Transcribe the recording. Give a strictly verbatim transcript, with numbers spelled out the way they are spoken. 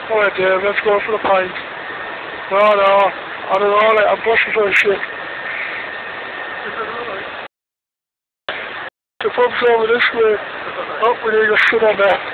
Alright, Dave, let's go for the pint. No, no, I don't know, like, I'm busting for a shit. The pub's over this way. Oh, we need to sit on there.